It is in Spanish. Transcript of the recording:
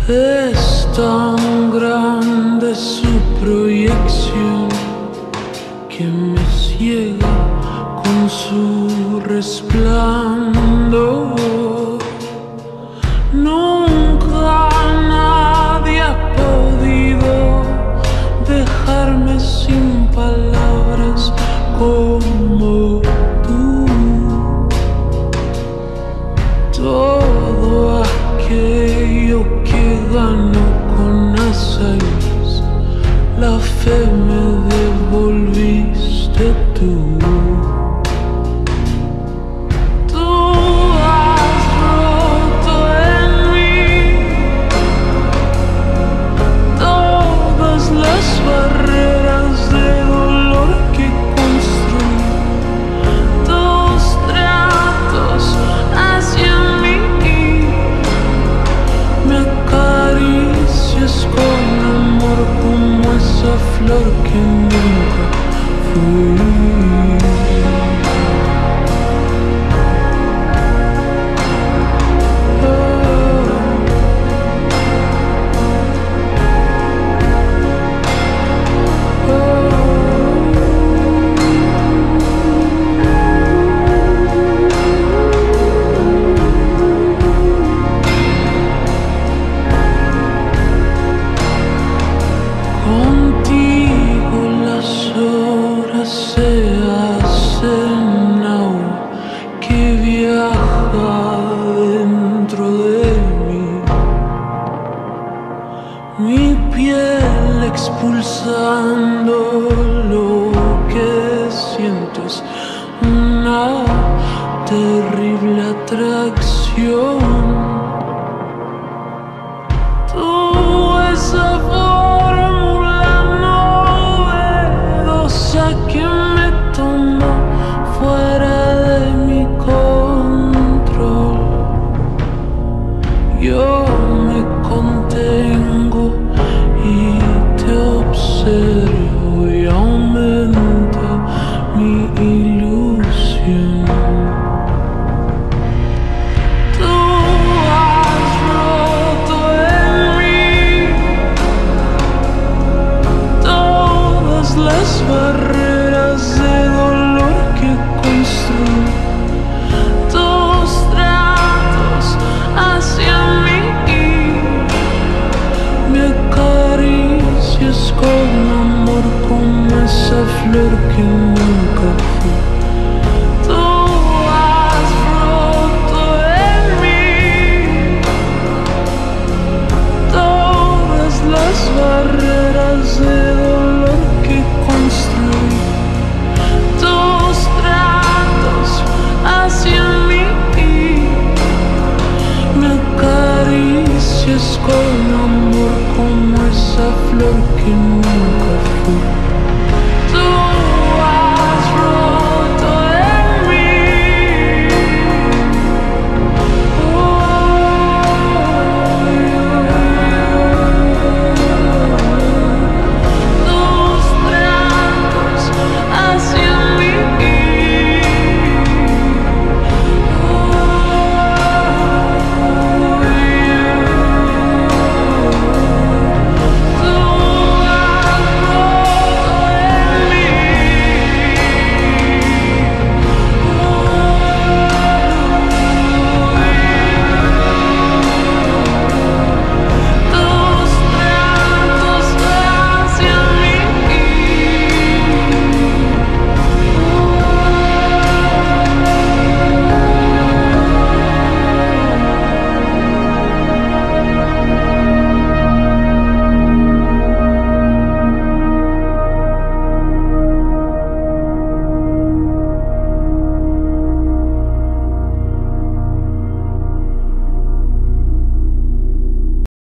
Es tan grande su proyección que me ciega con su resplandor. Nunca nadie ha podido dejarme sin palabras como tú. Todo aquello que gano con hazañas, la fe me devolviste tú. Tú has roto en mí todas las barreras de dolor que construí. Tus tratos hacia mí me acaricias con amor como esa flor que nunca fui. Contigo las horas se hacen agua que viaja dentro de mí. Mi piel expulsando lo que siento es una terrible atracción. Tú esa fórmula novedosa que me toma fuera de mi control. Yo me contengo y te observo y aumenta mi ilusión. Tú has roto en mí todas las barreras de dolor que construí. Tus tratos hacia mí me acaricias con amor como esa flor que nunca fui.